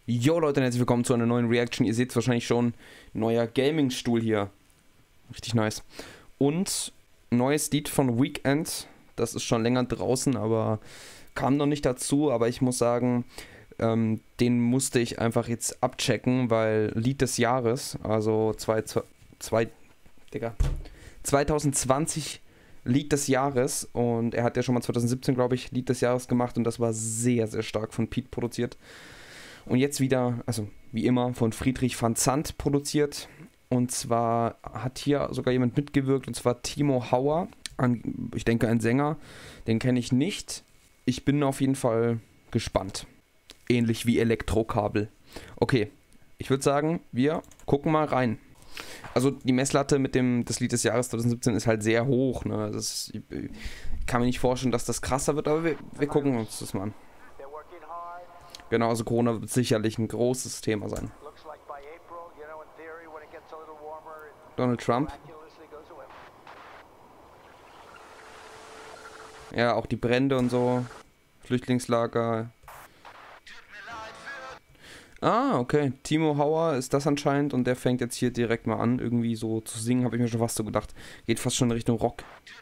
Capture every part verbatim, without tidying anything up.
Jo Leute, und herzlich willkommen zu einer neuen Reaction. Ihr seht es wahrscheinlich schon, neuer Gaming-Stuhl hier. Richtig nice. Und neues Lied von Weekend. Das ist schon länger draußen, aber kam noch nicht dazu. Aber ich muss sagen, ähm, den musste ich einfach jetzt abchecken, weil Lied des Jahres, also zwei, zwei, Digga, zwanzig zwanzig Lied des Jahres. Und er hat ja schon mal zwanzig siebzehn, glaube ich, Lied des Jahres gemacht. Und das war sehr, sehr stark von Pete produziert. Und jetzt wieder, also wie immer, von Friedrich van Zandt produziert. Und zwar hat hier sogar jemand mitgewirkt, und zwar Timo Hauer. Ein, ich denke, ein Sänger. Den kenne ich nicht. Ich bin auf jeden Fall gespannt. Ähnlich wie Elektrokabel. Okay, ich würde sagen, wir gucken mal rein. Also die Messlatte mit dem das Lied des Jahres zwanzig siebzehn ist halt sehr hoch. Ne? Das ist, ich kann mir nicht vorstellen, dass das krasser wird, aber wir, wir gucken uns das mal an. Genau, also Corona wird sicherlich ein großes Thema sein. Donald Trump. Ja, auch die Brände und so. Flüchtlingslager. Ah, okay. Timo Hauer ist das anscheinend und der fängt jetzt hier direkt mal an, irgendwie so zu singen, habe ich mir schon fast so gedacht. Geht fast schon in Richtung Rock.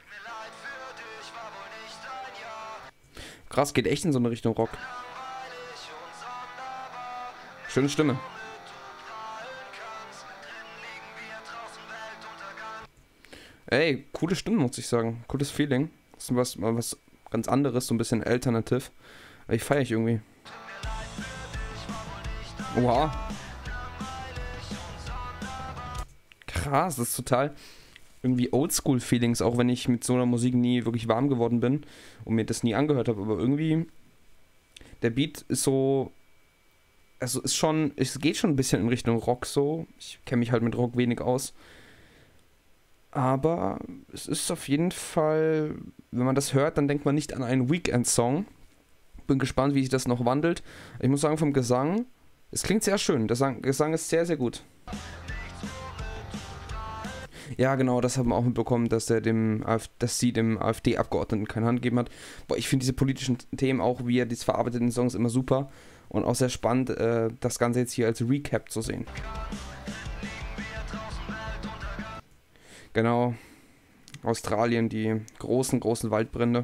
Krass, geht echt in so eine Richtung Rock. Schöne Stimme. Ey, coole Stimme, muss ich sagen. Cooles Feeling. Das ist was, mal was ganz anderes, so ein bisschen alternativ. Aber ich feiere ich irgendwie. Wow. Krass, das ist total irgendwie Oldschool-Feelings, auch wenn ich mit so einer Musik nie wirklich warm geworden bin und mir das nie angehört habe. Aber irgendwie, der Beat ist so... Also ist schon, es geht schon ein bisschen in Richtung Rock so. Ich kenne mich halt mit Rock wenig aus. Aber es ist auf jeden Fall, wenn man das hört, dann denkt man nicht an einen Weekend-Song. Bin gespannt, wie sich das noch wandelt. Ich muss sagen, vom Gesang, es klingt sehr schön. Der Gesang ist sehr, sehr gut. Ja, genau, das haben wir auch mitbekommen, dass, der dem, dass sie dem AfD-Abgeordneten keine Hand gegeben hat. Boah, ich finde diese politischen Themen, auch wie er das verarbeitet in den Songs, immer super. Und auch sehr spannend, äh, das Ganze jetzt hier als Recap zu sehen. Genau. Australien, die großen, großen Waldbrände.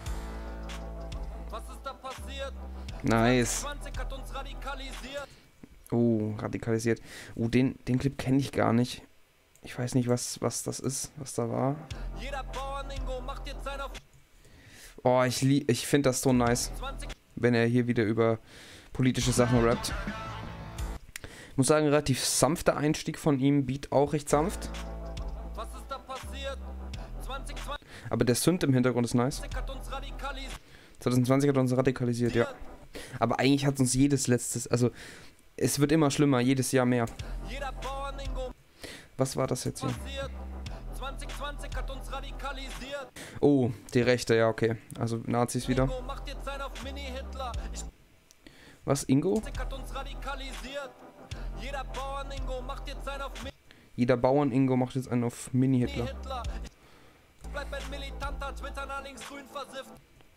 Was ist da passiert? Nice. zwanzig hat uns radikalisiert. Oh, radikalisiert. Oh, den, den Clip kenne ich gar nicht. Ich weiß nicht, was, was das ist, was da war. Jeder Bauerningo macht jetzt sein auf Oh, ich, ich finde das so nice, wenn er hier wieder über politische Sachen rappt. Ich muss sagen, relativ sanfter Einstieg von ihm, Beat auch recht sanft. Was ist da passiert? zwanzig zwanzig Aber der Synth im Hintergrund ist nice. hat uns radikalisiert. zwanzig zwanzig hat uns radikalisiert, ja. Aber eigentlich hat uns jedes letztes, also es wird immer schlimmer, jedes Jahr mehr. Jeder Bauerningo Was war das jetzt hier? passiert. zwanzig zwanzig hat uns radikalisiert. Oh, die Rechte, ja, okay. Also Nazis wieder. Ingo macht jetzt sein auf Mini-Hitler. Ich Was, Ingo? hat uns radikalisiert. Jeder Bauerningo macht jetzt sein auf Jeder Bauern-Ingo macht jetzt einen auf Mini-Hitler. Mini-Hitler. Ich bleib ein militanter Twitter nach linksgrün versifft.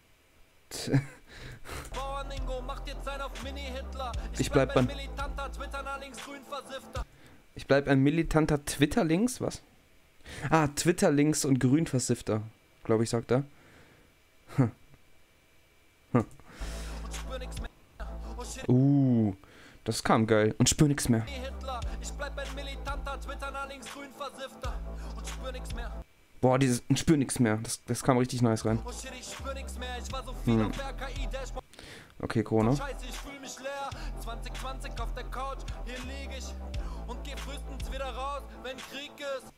Bauerningo macht jetzt sein auf Mini-Hitler. Ich bleib beim- militanter Twitter nach linksgrün versiffter. Ich bleib ein militanter Twitter-Links, was? Ah, Twitter-Links und Grünversifter, glaube ich, sagt er. Hm. Hm. Und spür nix mehr. Oh shit, Uh, das kam geil. Und spür nix mehr. Hitler. Ich bleib ein militanter Twitter nach linksgrün versiffter. Und spür nix mehr. Boah, dieses und spür nix mehr. Das, das kam richtig nice rein. Oh shit, ich spür nix mehr. Ich war so viel Hm. auf R K I-Dashboard. Okay, Corona. Scheiße, ich fühl mich leer. zwanzig zwanzig auf der Couch. Hier lieg ich. Und geh frühestens wieder raus, wenn Krieg ist.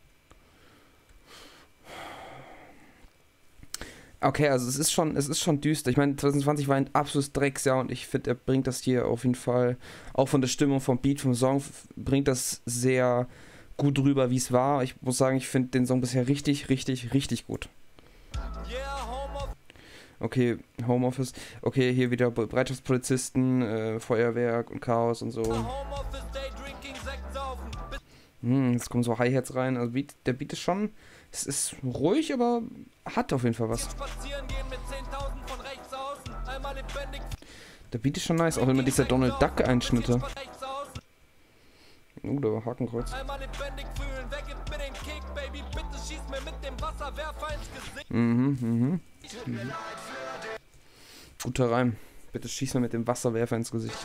Okay, also es ist schon, es ist schon düster. Ich meine, zwanzig zwanzig war ein absolutes Drecksjahr und ich finde, er bringt das hier auf jeden Fall, auch von der Stimmung, vom Beat, vom Song, bringt das sehr gut rüber, wie es war. Ich muss sagen, ich finde den Song bisher richtig, richtig, richtig gut. Yeah, Home of Okay, Homeoffice. Okay, hier wieder Bereitschaftspolizisten, äh, Feuerwerk und Chaos und so. Homeoffice, Day Drinking, Sekt saufen. Hm, jetzt kommen so Hi-Hats rein. Also Beat, der Beat ist schon, es ist ruhig, aber hat auf jeden Fall was. Spazieren gehen mit zehntausend von rechts außen. Einmal lebendig. Der Beat ist schon nice, auch immer diese Donald Duck Einschnitte. Oh, da war Hakenkreuz. Mhm, mhm. mhm. Guter Reim. Bitte schieß mir mit dem Wasserwerfer ins Gesicht.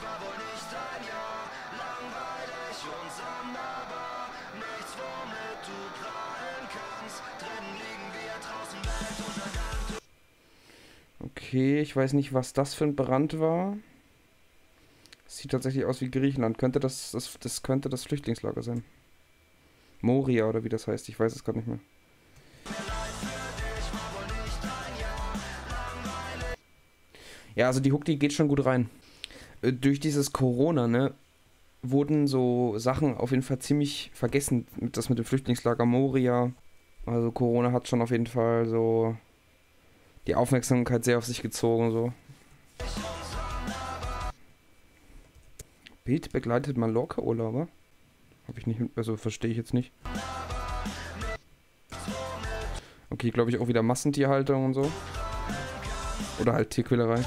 Okay, ich weiß nicht, was das für ein Brand war. Sieht tatsächlich aus wie Griechenland. Könnte das, das, das könnte das Flüchtlingslager sein. Moria oder wie das heißt. Ich weiß es gerade nicht mehr. Ja, also die Hook, die geht schon gut rein. Äh, durch dieses Corona, ne, wurden so Sachen auf jeden Fall ziemlich vergessen. Das mit dem Flüchtlingslager Moria. Also Corona hat schon auf jeden Fall so die Aufmerksamkeit sehr auf sich gezogen, so. Bild begleitet Mallorca-Urlauber? Hab ich nicht, also verstehe ich jetzt nicht. Okay, glaube ich auch wieder Massentierhaltung und so. Oder halt Tierquälerei.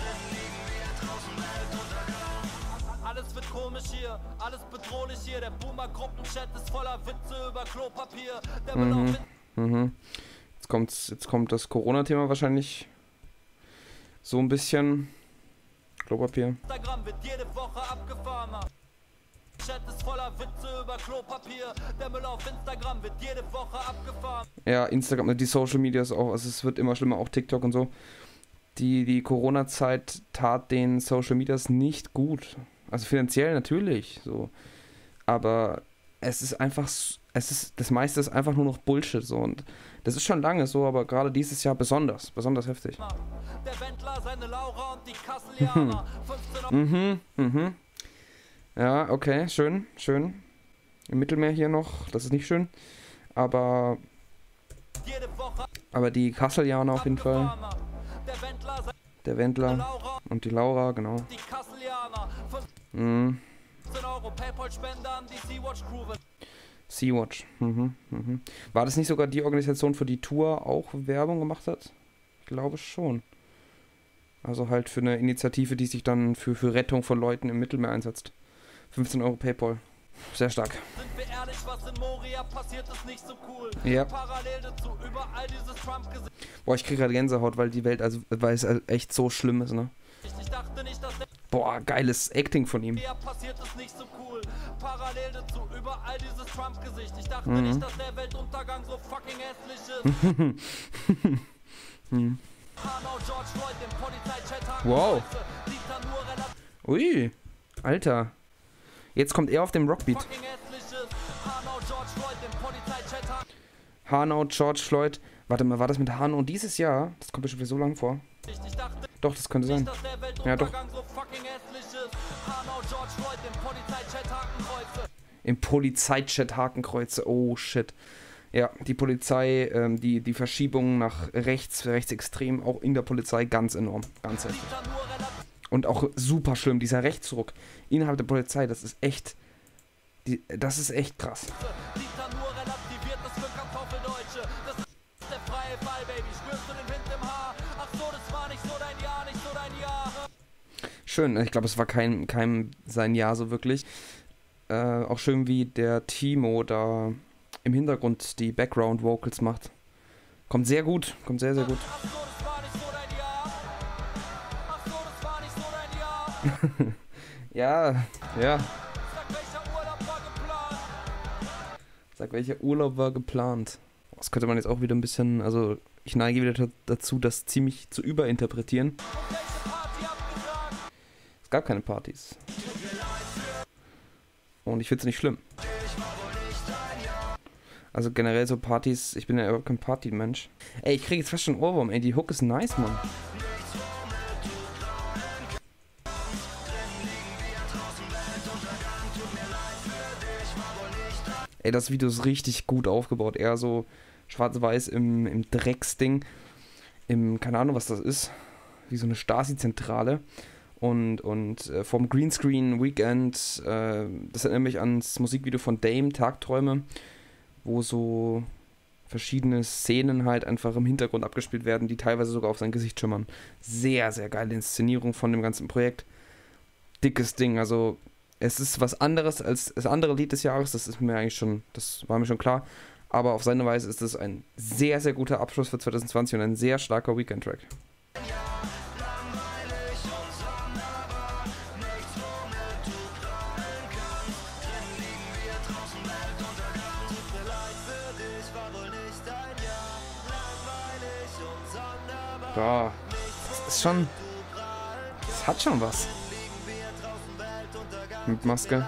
Alles wird komisch hier, alles bedrohlich hier. Der Boomer-Gruppenchat ist voller Witze über Klopapier. Der mhm. Mhm. Jetzt kommt's, jetzt kommt das Corona-Thema wahrscheinlich so ein bisschen. Klopapier. Instagram wird jede Woche abgefahren. Chat ist voller Witze über Klopapier. Der Müll auf Instagram wird jede Woche abgefahren. Ja, Instagram, die Social Medias auch, also es wird immer schlimmer, auch TikTok und so. Die, die Corona-Zeit tat den Social Medias nicht gut. Also finanziell natürlich, so. Aber es ist einfach, es ist, das meiste ist einfach nur noch Bullshit, so. Und das ist schon lange so, aber gerade dieses Jahr besonders, besonders heftig. Der Wendler, seine Laura und die Kasselianer. Mhm, mhm. Ja, okay, schön, schön. Im Mittelmeer hier noch, das ist nicht schön. Aber, aber die Kasselianer auf jeden Fall. Der Wendler und die Laura, genau. Mhm. Sea-Watch. Mhm, mhm. War das nicht sogar die Organisation, für die Tour auch Werbung gemacht hat? Ich glaube schon. Also halt für eine Initiative, die sich dann für, für Rettung von Leuten im Mittelmeer einsetzt. fünfzehn Euro PayPal. Sehr stark. Sind wir ehrlich, was in Moria passiert, ist nicht so cool. Ja. Parallel dazu überall dieses Trump-Gesicht. Boah, ich krieg gerade Gänsehaut, weil die Welt, also, weil es echt so schlimm ist, ne? Ich dachte nicht, dass Boah, geiles Acting von ihm. der passiert, ist nicht so cool. Parallel dazu überall dieses Trump-Gesicht. Ich dachte Mhm. nicht, dass der Weltuntergang so fucking hässlich ist. hm. Hanau, George Floyd, den Polizeichat. Wow. Ui, Alter. Jetzt kommt er auf dem Rockbeat. Hanau, George Floyd, den Polizeichat. Hanau, George Floyd. Warte mal, war das mit Hanau dieses Jahr? Das kommt mir schon wieder so lang vor. Ich dachte Doch, das könnte sein. nicht, dass der Ja, doch. Weltuntergang so fucking hässlich ist. Hanau, George Floyd, den Polizeichat Hakenkreuze. Im Polizeichat Hakenkreuze. Oh, shit. Ja, die Polizei, ähm, die, die Verschiebung nach rechts, rechtsextrem, auch in der Polizei ganz enorm. Ganz heftig. Und auch super schlimm, dieser Rechtsruck innerhalb der Polizei, das ist echt, die, das ist echt krass. Schön, ich glaube, es war kein, kein sein Jahr so wirklich. Äh, auch schön, wie der Timo da im Hintergrund die Background-Vocals macht. Kommt sehr gut, kommt sehr, sehr gut. Ja, ja. Sag, welcher Urlaub war geplant? Das könnte man jetzt auch wieder ein bisschen, also ich neige wieder dazu, das ziemlich zu überinterpretieren. Es gab keine Partys. Und ich finde es nicht schlimm. Also generell so Partys, ich bin ja überhaupt kein Party-Mensch. Ey, ich kriege jetzt fast schon einen Ohrwurm, ey, die Hook ist nice, Mann. Ey, das Video ist richtig gut aufgebaut. Eher so schwarz-weiß im, im Drecksding. Im, keine Ahnung, was das ist. Wie so eine Stasi-Zentrale. Und, und äh, vom Greenscreen Weekend, äh, das erinnert mich ans Musikvideo von Dame, Tagträume, wo so verschiedene Szenen halt einfach im Hintergrund abgespielt werden, die teilweise sogar auf sein Gesicht schimmern. Sehr, sehr geile Inszenierung von dem ganzen Projekt. dickes Ding. Also es ist was anderes als das andere Lied des Jahres, das ist mir eigentlich schon, das war mir schon klar. Aber auf seine Weise ist es ein sehr, sehr guter Abschluss für zwanzig zwanzig und ein sehr starker Weekend-Track. Boah, das ist schon, das hat schon was. Mit Maske.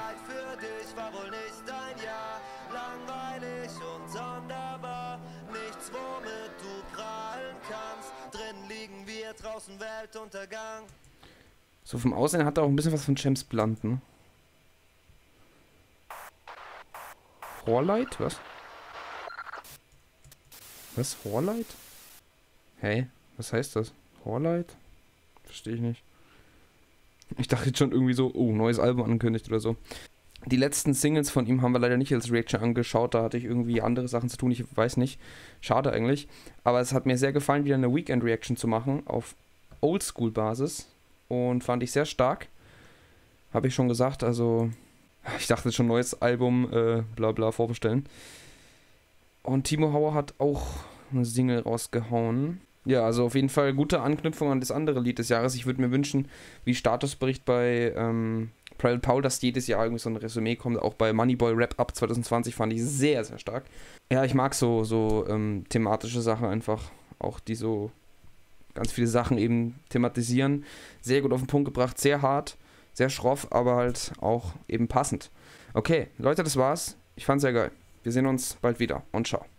So vom Aussehen hat er auch ein bisschen was von James Blunt, ne? Horlight? Was? Was? Horlight? Hey, was heißt das? Horlight? Verstehe ich nicht. Ich dachte jetzt schon irgendwie so, oh, neues Album angekündigt oder so. Die letzten Singles von ihm haben wir leider nicht als Reaction angeschaut, da hatte ich irgendwie andere Sachen zu tun, ich weiß nicht. Schade eigentlich. Aber es hat mir sehr gefallen, wieder eine Weekend-Reaction zu machen auf Oldschool-Basis. Und fand ich sehr stark. Habe ich schon gesagt, also ich dachte schon, neues Album, äh, bla bla, vorbestellen. Und Timo Hauer hat auch eine Single rausgehauen. Ja, also auf jeden Fall gute Anknüpfung an das andere Lied des Jahres. Ich würde mir wünschen, wie Statusbericht bei ähm, Private Paul, dass jedes Jahr irgendwie so ein Resümee kommt. Auch bei Moneyboy Rap Up zwanzig zwanzig fand ich sehr, sehr stark. Ja, ich mag so, so ähm, thematische Sachen einfach. Auch die so ganz viele Sachen eben thematisieren. Sehr gut auf den Punkt gebracht, sehr hart, sehr schroff, aber halt auch eben passend. Okay, Leute, das war's. Ich fand's sehr geil. Wir sehen uns bald wieder und ciao.